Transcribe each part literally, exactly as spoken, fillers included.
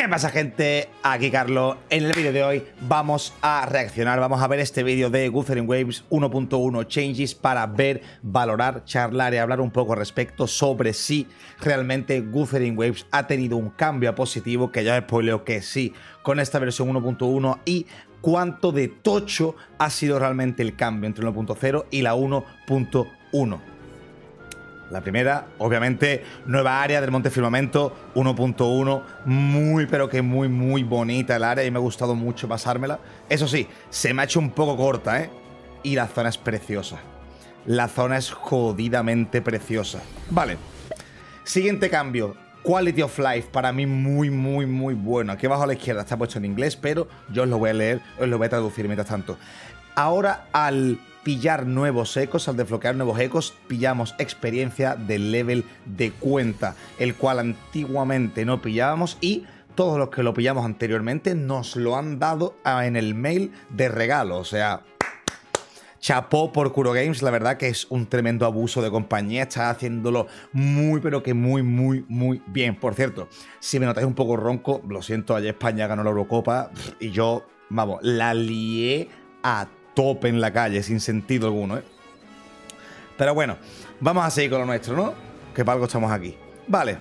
¿Qué pasa, gente? Aquí Carlos. En el vídeo de hoy vamos a reaccionar, vamos a ver este vídeo de Wuthering Waves uno punto uno Changes para ver, valorar, charlar y hablar un poco respecto sobre si realmente Wuthering Waves ha tenido un cambio a positivo, que ya os spoileo que sí, con esta versión uno punto uno, y cuánto de tocho ha sido realmente el cambio entre uno punto cero y la uno punto uno. La primera, obviamente, nueva área del Monte Firmamento uno punto uno, muy pero que muy muy bonita el área y me ha gustado mucho pasármela. Eso sí, se me ha hecho un poco corta, ¿eh? Y la zona es preciosa. La zona es jodidamente preciosa. Vale. Siguiente cambio. Quality of Life, para mí muy muy muy bueno. Aquí abajo a la izquierda está puesto en inglés, pero yo os lo voy a leer, os lo voy a traducir mientras tanto. Ahora, al pillar nuevos ecos, al desbloquear nuevos ecos, pillamos experiencia del level de cuenta, el cual antiguamente no pillábamos, y todos los que lo pillamos anteriormente nos lo han dado en el mail de regalo. O sea, chapó por Kuro Games, la verdad que es un tremendo abuso de compañía, está haciéndolo muy pero que muy muy muy bien. Por cierto, si me notáis un poco ronco, lo siento, ayer España ganó la Eurocopa y yo, vamos, la lié a tope en la calle, sin sentido alguno, ¿eh? Pero bueno, vamos a seguir con lo nuestro, ¿no? Que para algo estamos aquí. Vale.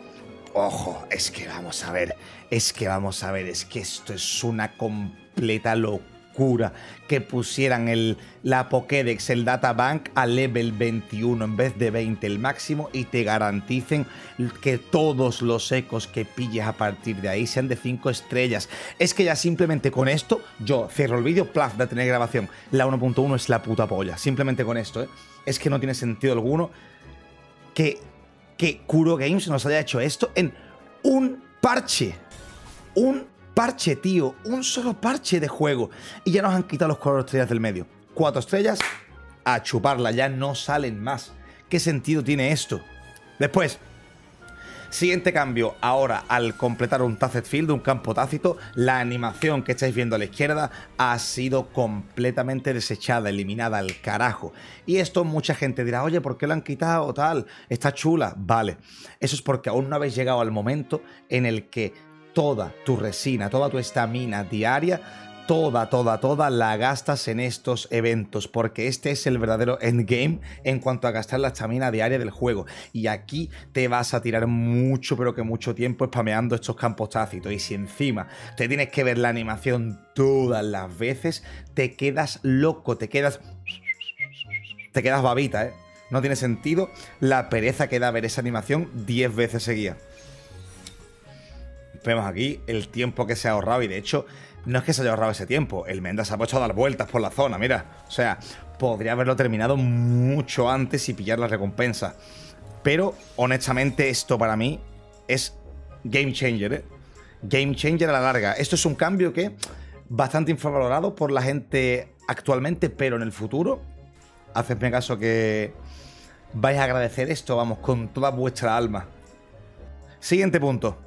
Ojo, es que vamos a ver, es que vamos a ver, es que esto es una completa locura. Que pusieran el, la Pokédex, el Databank a level veintiuno en vez de veinte el máximo, y te garanticen que todos los ecos que pilles a partir de ahí sean de cinco estrellas. Es que ya simplemente con esto, yo cierro el vídeo, plaf, de tener grabación. La uno punto uno es la puta polla, simplemente con esto, ¿eh? Es que no tiene sentido alguno que, que Kuro Games nos haya hecho esto en un parche. Un parche, tío, un solo parche de juego. Y ya nos han quitado los cuatro estrellas del medio. Cuatro estrellas, a chuparla, ya no salen más. ¿Qué sentido tiene esto? Después, siguiente cambio. Ahora, al completar un Tacet Field, un campo tácito, la animación que estáis viendo a la izquierda ha sido completamente desechada, eliminada al carajo. Y esto mucha gente dirá, oye, ¿por qué lo han quitado? Tal, está chula. Vale, eso es porque aún no habéis llegado al momento en el que toda tu resina, toda tu estamina diaria, toda, toda, toda la gastas en estos eventos, porque este es el verdadero endgame en cuanto a gastar la estamina diaria del juego. Y aquí te vas a tirar mucho, pero que mucho tiempo spameando estos campos tácitos. Y si encima te tienes que ver la animación todas las veces, te quedas loco, te quedas... Te quedas babita, ¿eh? No tiene sentido la pereza que da ver esa animación diez veces seguida. Vemos aquí el tiempo que se ha ahorrado, y de hecho no es que se haya ahorrado ese tiempo, el Menda se ha puesto a dar vueltas por la zona, mira, o sea, podría haberlo terminado mucho antes y pillar la recompensa, pero honestamente esto para mí es game changer, ¿eh? Game changer a la larga. Esto es un cambio que bastante infravalorado por la gente actualmente, pero en el futuro, hacedme caso que vais a agradecer esto, vamos, con toda vuestra alma. Siguiente punto.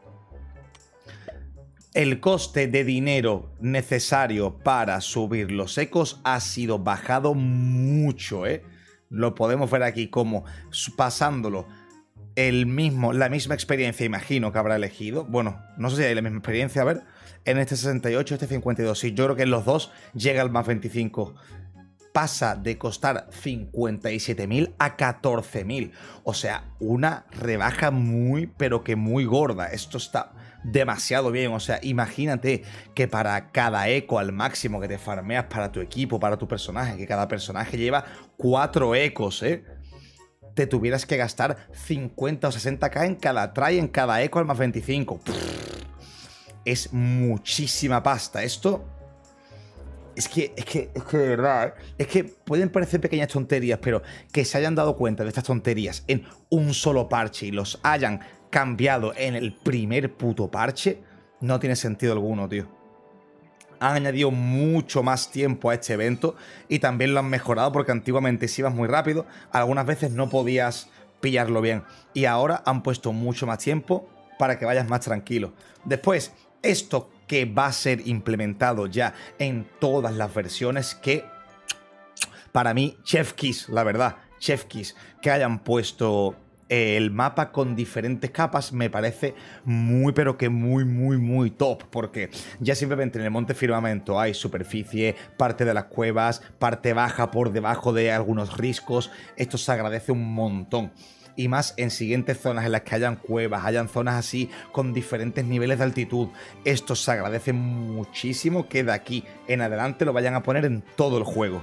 El coste de dinero necesario para subir los ecos ha sido bajado mucho, ¿eh? Lo podemos ver aquí como pasándolo el mismo, la misma experiencia, imagino que habrá elegido. Bueno, no sé si hay la misma experiencia, a ver. En este sesenta y ocho, este cincuenta y dos. Sí, yo creo que en los dos llega al más veinticinco. Pasa de costar cincuenta y siete mil a catorce mil. O sea, una rebaja muy, pero que muy gorda. Esto está demasiado bien. O sea, imagínate que para cada eco al máximo que te farmeas para tu equipo, para tu personaje, que cada personaje lleva cuatro ecos, ¿eh? Te tuvieras que gastar cincuenta o sesenta k en cada try, en cada eco al más veinticinco. Pff, es muchísima pasta. Esto... Es que, es que, es que de verdad, ¿eh? Es que pueden parecer pequeñas tonterías, pero que se hayan dado cuenta de estas tonterías en un solo parche y los hayan cambiado en el primer puto parche, no tiene sentido alguno, tío. Han añadido mucho más tiempo a este evento y también lo han mejorado, porque antiguamente si ibas muy rápido, algunas veces no podías pillarlo bien. Y ahora han puesto mucho más tiempo para que vayas más tranquilo. Después, esto que va a ser implementado ya en todas las versiones, que para mí, Chef Kiss, la verdad, Chef Kiss, que hayan puesto el mapa con diferentes capas me parece muy pero que muy muy muy top, porque ya simplemente en el Monte Firmamento hay superficie, parte de las cuevas, parte baja por debajo de algunos riscos. Esto se agradece un montón. Y más en siguientes zonas en las que hayan cuevas, hayan zonas así con diferentes niveles de altitud. Esto se agradece muchísimo que de aquí en adelante lo vayan a poner en todo el juego.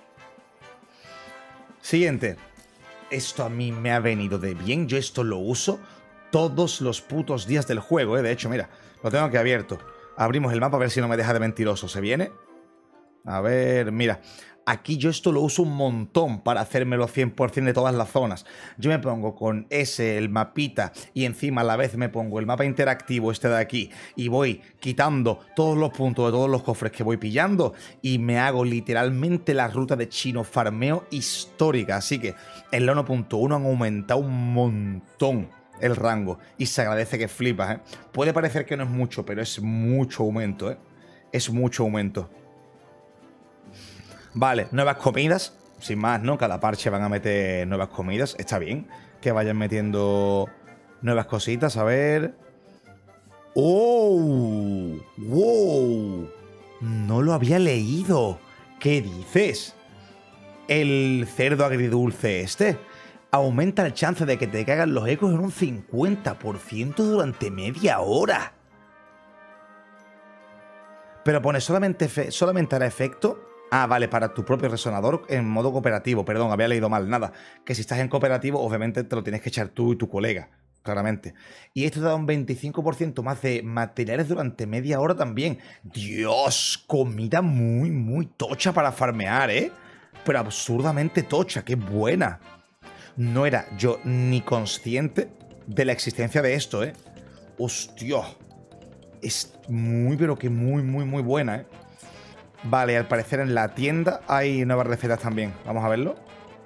Siguiente. Esto a mí me ha venido de bien. Yo esto lo uso todos los putos días del juego, ¿eh? De hecho, mira, lo tengo aquí abierto. Abrimos el mapa a ver si no me deja de mentiroso. ¿Se viene? A ver, mira. Aquí yo esto lo uso un montón para hacérmelo cien por cien de todas las zonas. Yo me pongo con ese, el mapita, y encima a la vez me pongo el mapa interactivo este de aquí, y voy quitando todos los puntos de todos los cofres que voy pillando, y me hago literalmente la ruta de chino farmeo histórica. Así que en la uno punto uno han aumentado un montón el rango, y se agradece que flipas, ¿eh? Puede parecer que no es mucho, pero es mucho aumento, ¿eh? Es mucho aumento. Vale, nuevas comidas, sin más, ¿no? Cada parche van a meter nuevas comidas, está bien que vayan metiendo nuevas cositas, a ver... ¡Oh! ¡Wow! No lo había leído. ¿Qué dices? El cerdo agridulce este aumenta el chance de que te caigan los ecos en un cincuenta por ciento durante media hora. Pero pone solamente, solamente hará efecto... Ah, vale, para tu propio resonador en modo cooperativo. Perdón, había leído mal. Nada, que si estás en cooperativo, obviamente te lo tienes que echar tú y tu colega, claramente. Y esto te da un veinticinco por ciento más de materiales durante media hora también. Dios, comida muy, muy tocha para farmear, ¿eh? Pero absurdamente tocha, qué buena. No era yo ni consciente de la existencia de esto, ¿eh? Hostia. Es muy, pero que muy, muy, muy buena, ¿eh? Vale, al parecer en la tienda hay nuevas recetas también. Vamos a verlo.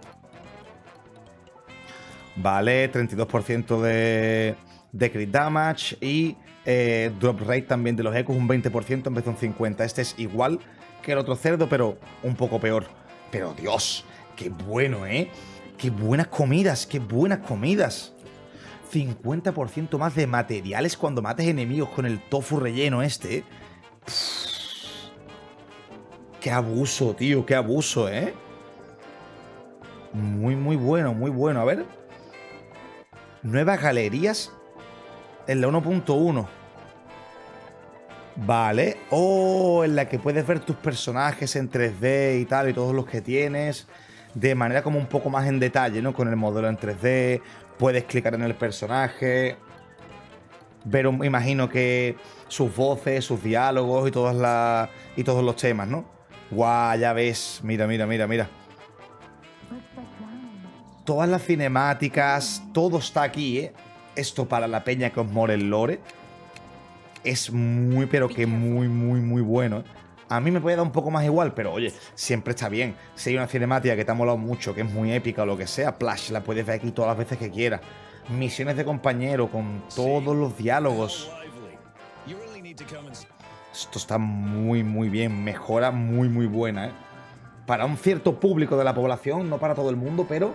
Vale, treinta y dos por ciento de, de crit damage y eh, drop rate también de los ecos, un veinte por ciento en vez de un cincuenta por ciento. Este es igual que el otro cerdo, pero un poco peor. Pero Dios, qué bueno, ¿eh? Qué buenas comidas, qué buenas comidas. cincuenta por ciento más de materiales cuando mates enemigos con el tofu relleno este, ¿eh? Pff. Qué abuso, tío, qué abuso, ¿eh? Muy, muy bueno, muy bueno. A ver. Nuevas galerías en la uno punto uno. Vale. Oh, en la que puedes ver tus personajes en tres D y tal, y todos los que tienes. De manera como un poco más en detalle, ¿no? Con el modelo en tres D. Puedes clicar en el personaje. Ver, un, imagino que sus voces, sus diálogos y, todas las, y todos los temas, ¿no? Guau, ya ves. Mira, mira, mira, mira. Todas las cinemáticas, todo está aquí, ¿eh? Esto para la peña que os more el lore es muy, pero que muy, muy, muy bueno, ¿eh? A mí me puede dar un poco más igual, pero oye, siempre está bien. Si hay una cinemática que te ha molado mucho, que es muy épica o lo que sea, Plash, la puedes ver aquí todas las veces que quieras. Misiones de compañero con todos los diálogos. Esto está muy, muy bien. Mejora muy, muy buena, ¿eh? Para un cierto público de la población, no para todo el mundo, pero...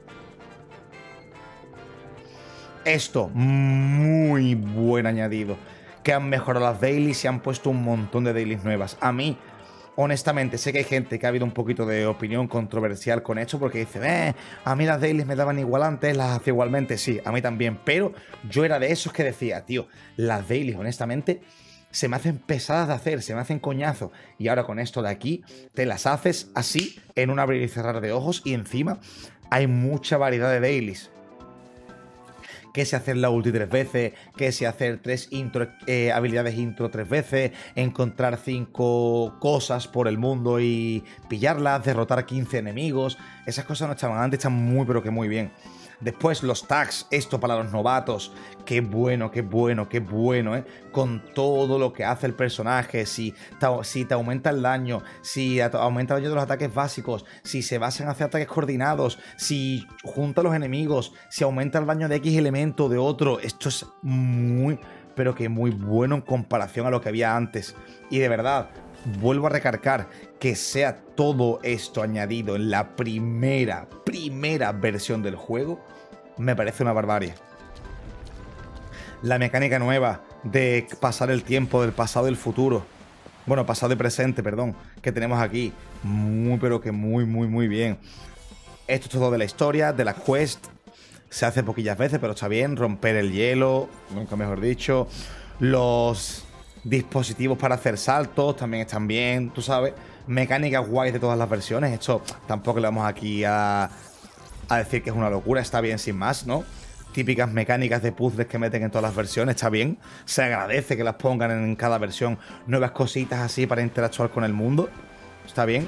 Esto, muy buen añadido. Que han mejorado las dailies y han puesto un montón de dailies nuevas. A mí, honestamente, sé que hay gente que ha habido un poquito de opinión controversial con esto, porque dice, eh, a mí las dailies me daban igual antes, las hacía igualmente. Sí, a mí también, pero yo era de esos que decía, tío, las dailies, honestamente... se me hacen pesadas de hacer, se me hacen coñazo. Y ahora con esto de aquí, te las haces así, en un abrir y cerrar de ojos, y encima hay mucha variedad de dailies. Que si hacer la ulti tres veces, que si hacer tres intro, eh, habilidades intro tres veces, encontrar cinco cosas por el mundo y pillarlas, derrotar quince enemigos. Esas cosas no estaban antes, están muy pero que muy bien. Después los tags, esto para los novatos, qué bueno, qué bueno, qué bueno, ¿eh? Con todo lo que hace el personaje, si te, si te aumenta el daño, si aumenta el daño de los ataques básicos, si se basan hacia ataques coordinados, si junta a los enemigos, si aumenta el daño de X elemento o de otro. Esto es muy, pero que muy bueno en comparación a lo que había antes. Y de verdad, vuelvo a recargar que sea todo esto añadido en la primera, primera versión del juego. me parece una barbarie. La mecánica nueva de pasar el tiempo del pasado y el futuro. Bueno, pasado y presente, perdón. Que tenemos aquí. Muy, pero que muy, muy, muy bien. Esto es todo de la historia, de la quest. Se hace poquillas veces, pero está bien. Romper el hielo, nunca mejor dicho. Los dispositivos para hacer saltos también están bien, tú sabes. Mecánicas guays de todas las versiones. Esto tampoco le vamos aquí a, a decir que es una locura. Está bien sin más, ¿no? Típicas mecánicas de puzzles que meten en todas las versiones. Está bien. Se agradece que las pongan en cada versión. Nuevas cositas así para interactuar con el mundo. Está bien.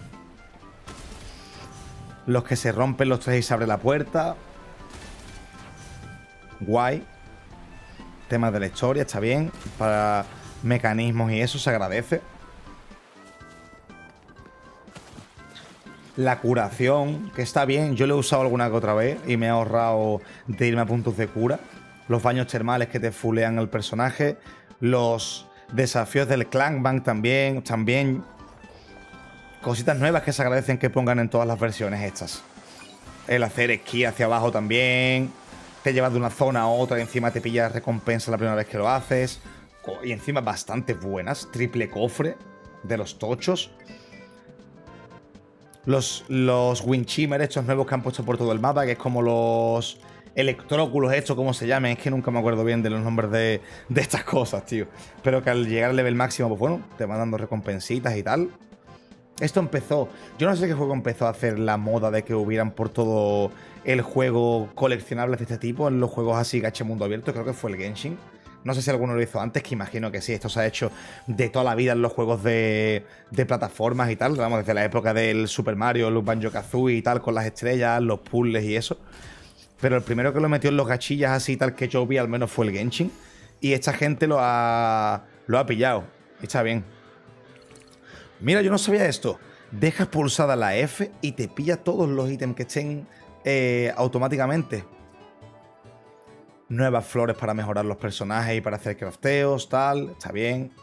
Los que se rompen los tres y se abre la puerta. Guay. Temas de la historia, está bien. Para mecanismos y eso se agradece. La curación, que está bien. Yo lo he usado alguna que otra vez y me he ahorrado de irme a puntos de cura. Los baños termales que te fulean el personaje. Los desafíos del Clank también. También cositas nuevas que se agradecen que pongan en todas las versiones estas. El hacer esquí hacia abajo también. Te llevas de una zona a otra y encima te pillas recompensa la primera vez que lo haces. Y encima bastante buenas. Triple cofre de los tochos. Los, los Windchimmer, estos nuevos que han puesto por todo el mapa, que es como los electróculos, estos como se llamen. Es que nunca me acuerdo bien de los nombres de, de estas cosas, tío. Pero que al llegar al level máximo, pues bueno, te van dando recompensitas y tal. Esto empezó... Yo no sé qué juego empezó a hacer la moda de que hubieran por todo el juego coleccionables de este tipo, en los juegos así gacha mundo abierto. Creo que fue el Genshin. No sé si alguno lo hizo antes, que imagino que sí. Esto se ha hecho de toda la vida en los juegos de, de plataformas y tal. Vamos, desde la época del Super Mario, los Banjo-Kazooie y tal, con las estrellas, los puzzles y eso. Pero el primero que lo metió en los gachillas así tal que yo vi al menos fue el Genshin. Y esta gente lo ha, lo ha pillado. Está bien. Mira, yo no sabía esto. Dejas pulsada la F y te pilla todos los ítems que estén eh, automáticamente. Nuevas flores para mejorar los personajes y para hacer crafteos, tal. Está bien.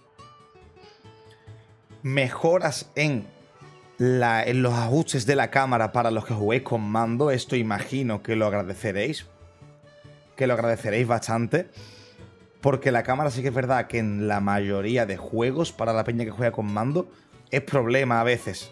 Mejoras en, la, en los ajustes de la cámara para los que juguéis con mando. Esto imagino que lo agradeceréis. Que lo agradeceréis bastante. Porque la cámara sí que es verdad que en la mayoría de juegos, para la peña que juega con mando, es problema a veces.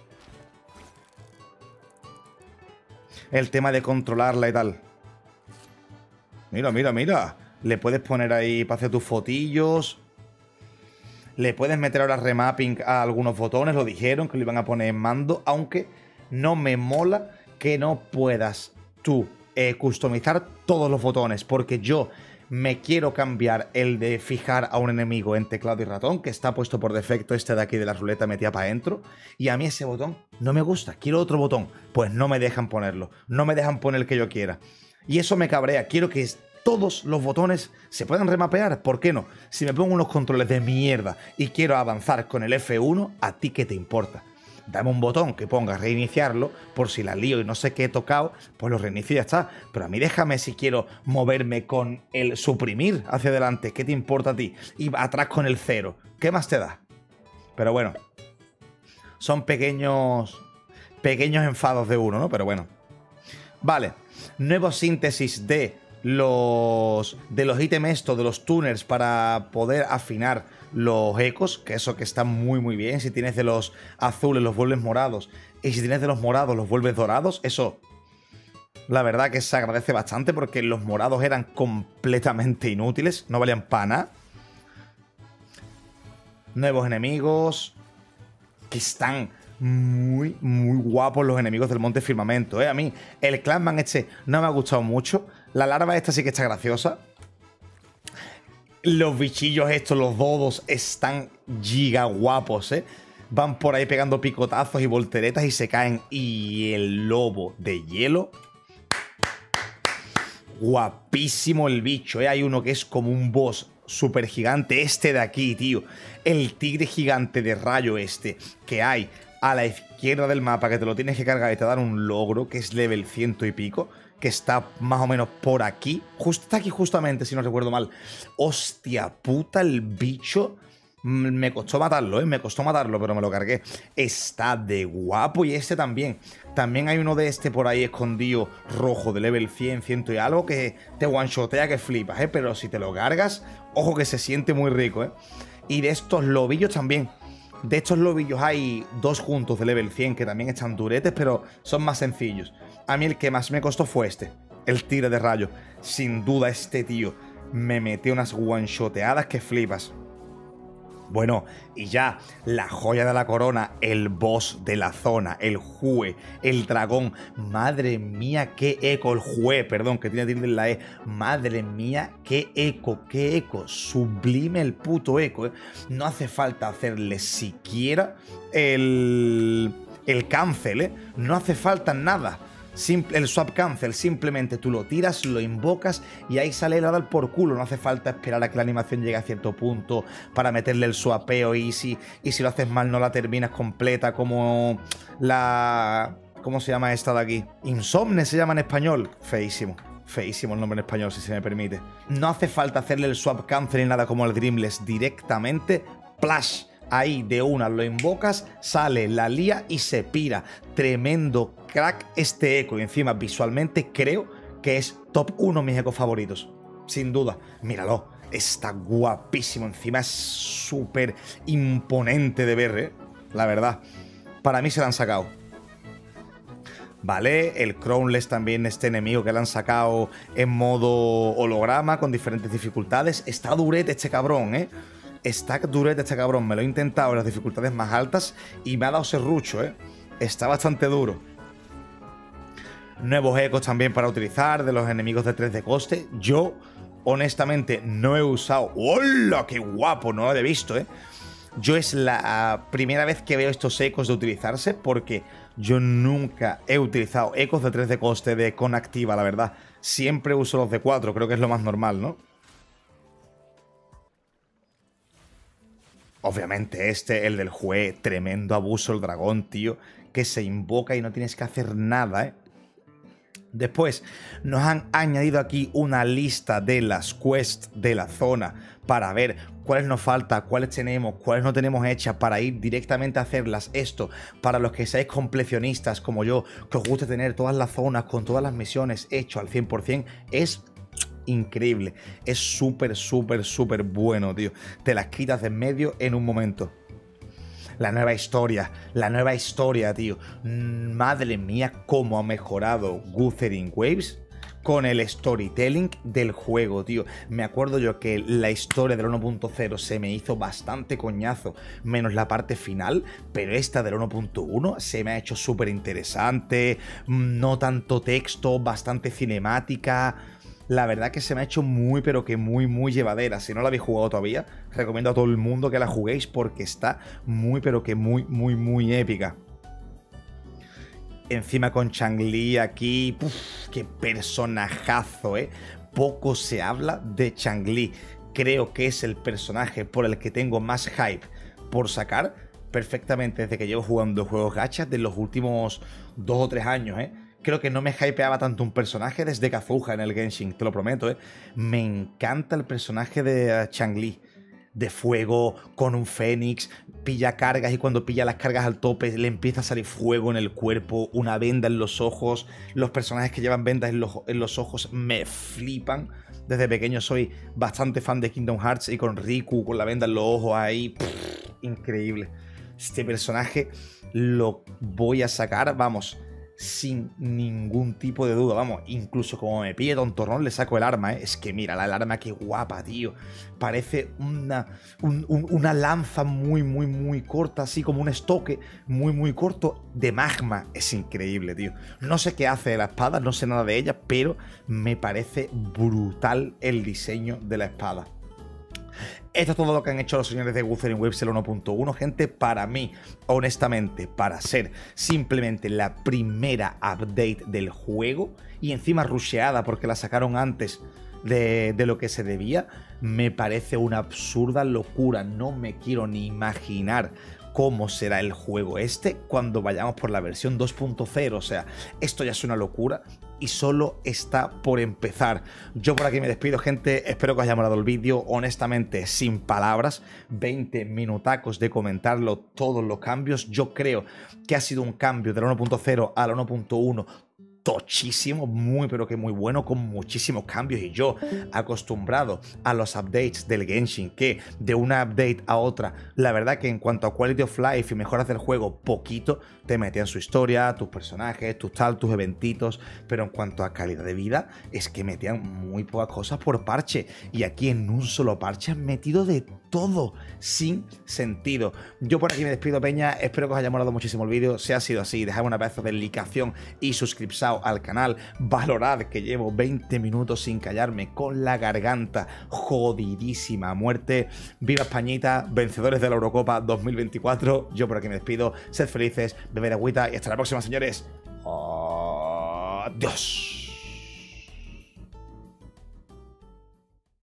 El tema de controlarla y tal. Mira, mira, mira. Le puedes poner ahí para hacer tus fotillos. Le puedes meter ahora remapping a algunos botones. Lo dijeron que lo iban a poner en mando. Aunque no me mola que no puedas tú eh, customizar todos los botones. Porque yo... me quiero cambiar el de fijar a un enemigo en teclado y ratón, que está puesto por defecto este de aquí de la ruleta metida para adentro, y a mí ese botón no me gusta, quiero otro botón. Pues no me dejan ponerlo, no me dejan poner el que yo quiera. Y eso me cabrea, quiero que todos los botones se puedan remapear, ¿por qué no? Si me pongo unos controles de mierda y quiero avanzar con el F uno, ¿a ti qué te importa? Dame un botón que ponga reiniciarlo, por si la lío y no sé qué he tocado, pues lo reinicio y ya está. Pero a mí déjame si quiero moverme con el suprimir hacia adelante. ¿Qué te importa a ti? Y atrás con el cero. ¿Qué más te da? Pero bueno, son pequeños, pequeños enfados de uno, ¿no? Pero bueno. Vale, nuevo síntesis de los, de los ítems estos, de los tuners para poder afinar los ecos, que eso que está muy muy bien. Si tienes de los azules los vuelves morados y si tienes de los morados los vuelves dorados, eso la verdad que se agradece bastante porque los morados eran completamente inútiles, no valían para nada. Nuevos enemigos que están muy muy guapos, los enemigos del Monte Firmamento, ¿eh? A mí el Clanman este no me ha gustado mucho. La larva esta sí que está graciosa. Los bichillos estos, los dodos, están giga guapos, ¿eh? Van por ahí pegando picotazos y volteretas y se caen. Y el lobo de hielo. Guapísimo el bicho, ¿eh? Hay uno que es como un boss súper gigante. Este de aquí, tío. El tigre gigante de rayo este que hay a la izquierda del mapa, que te lo tienes que cargar y te dan un logro, que es level ciento y pico. Que está más o menos por aquí. Justo está aquí justamente, si no recuerdo mal. Hostia puta, el bicho Me costó matarlo, ¿eh? Me costó matarlo, pero me lo cargué. Está de guapo. Y este también. También hay uno de este por ahí escondido, rojo, de level cien, cien y algo, que te one-shotea que flipas, ¿eh? Pero si te lo cargas, ojo que se siente muy rico, ¿eh? Y de estos lobillos también. De estos lobillos hay dos juntos de level cien que también están duretes, pero son más sencillos. A mí el que más me costó fue este, el tigre de rayo. Sin duda este tío me metió unas one-shoteadas que flipas. Bueno, y ya, la joya de la corona, el boss de la zona, el Jue, el dragón. Madre mía, qué eco, el Jue, perdón, que tiene tilde en la E. Madre mía, qué eco, qué eco, sublime el puto eco, ¿eh? No hace falta hacerle siquiera el, el cancel, ¿eh? No hace falta nada. Simple, el swap cancel, simplemente tú lo tiras, lo invocas y ahí sale el dar por culo. No hace falta esperar a que la animación llegue a cierto punto para meterle el swapeo easy. Y si lo haces mal no la terminas completa, como la... ¿Cómo se llama esta de aquí? Insomne se llama en español. Feísimo. Feísimo el nombre en español, si se me permite. No hace falta hacerle el swap cancel ni nada como el Dreamless. Directamente, plash. Ahí de una lo invocas, sale, la lía y se pira. Tremendo crack este eco. Y encima visualmente creo que es top uno mis ecos favoritos. Sin duda. Míralo. Está guapísimo. Encima es súper imponente de ver, ¿eh? La verdad. Para mí se lo han sacado. Vale, el Crownless también, este enemigo que le han sacado en modo holograma con diferentes dificultades. Está durete este cabrón, ¿eh? Está durete este cabrón, me lo he intentado en las dificultades más altas y me ha dado serrucho, ¿eh? Está bastante duro. Nuevos ecos también para utilizar de los enemigos de tres de coste. Yo, honestamente, no he usado... ¡Hola! ¡Qué guapo! No lo he visto, ¿eh? Yo es la primera vez que veo estos ecos de utilizarse porque yo nunca he utilizado ecos de tres de coste de con activa, la verdad. Siempre uso los de cuatro, creo que es lo más normal, ¿no? Obviamente este, el del Jue, tremendo abuso el dragón, tío, que se invoca y no tienes que hacer nada, ¿eh? Después nos han añadido aquí una lista de las quests de la zona para ver cuáles nos falta, cuáles tenemos, cuáles no tenemos hechas para ir directamente a hacerlas. Esto, para los que seáis completionistas como yo, que os guste tener todas las zonas con todas las misiones hechas al cien por cien, es... increíble, es súper, súper, súper bueno, tío. Te las quitas de en medio en un momento. La nueva historia, la nueva historia, tío. Madre mía, cómo ha mejorado Wuthering Waves con el storytelling del juego, tío. Me acuerdo yo que la historia del uno punto cero se me hizo bastante coñazo, menos la parte final, pero esta del uno punto uno se me ha hecho súper interesante, no tanto texto, bastante cinemática. La verdad que se me ha hecho muy, pero que muy, muy llevadera. Si no la habéis jugado todavía, recomiendo a todo el mundo que la juguéis porque está muy, pero que muy, muy, muy épica. Encima con Chang'e aquí, ¡puf! ¡Qué personajazo, eh! Poco se habla de Chang'e. Creo que es el personaje por el que tengo más hype por sacar perfectamente desde que llevo jugando juegos gachas de los últimos dos o tres años, eh. Creo que no me hypeaba tanto un personaje desde Kazuha en el Genshin, te lo prometo, ¿eh? Me encanta el personaje de Chang'e. De fuego, con un fénix, pilla cargas y cuando pilla las cargas al tope le empieza a salir fuego en el cuerpo, una venda en los ojos. Los personajes que llevan vendas en los, en los ojos me flipan. Desde pequeño soy bastante fan de Kingdom Hearts y con Riku, con la venda en los ojos ahí, pff, increíble. Este personaje lo voy a sacar, vamos... sin ningún tipo de duda, vamos, incluso como me pille tontorrón le saco el arma, ¿eh? Es que mira, la, el arma qué guapa, tío. Parece una, un, un, una lanza muy, muy, muy corta, así como un estoque muy, muy corto de magma. Es increíble, tío. No sé qué hace la espada, no sé nada de ella, pero me parece brutal el diseño de la espada. Esto es todo lo que han hecho los señores de Wuthering Waves el uno punto uno, gente. Para mí, honestamente, para ser simplemente la primera update del juego y encima rusheada porque la sacaron antes de, de lo que se debía, me parece una absurda locura. No me quiero ni imaginar cómo será el juego este cuando vayamos por la versión dos punto cero. O sea, esto ya es una locura y solo está por empezar. Yo por aquí me despido, gente. Espero que os haya molado el vídeo. Honestamente, sin palabras, veinte minutacos de comentarlo todos los cambios. Yo creo que ha sido un cambio de la uno punto cero a la uno punto uno tochísimo, muy pero que muy bueno, con muchísimos cambios, y yo acostumbrado a los updates del Genshin, que de una update a otra, la verdad que en cuanto a quality of life y mejoras del juego, poquito, te metían su historia, tus personajes, tus tal, tus eventitos, pero en cuanto a calidad de vida, es que metían muy pocas cosas por parche, y aquí en un solo parche han metido de todo, sin sentido. Yo por aquí me despido, peña, espero que os haya molado muchísimo el vídeo. Si ha sido así, dejadme una pedazo de dedicación y suscripción al canal. Valorad que llevo veinte minutos sin callarme, con la garganta jodidísima a muerte. Viva Españita, vencedores de la Eurocopa dos mil veinticuatro. Yo por aquí me despido, sed felices, bebed agüita y hasta la próxima, señores. Adiós.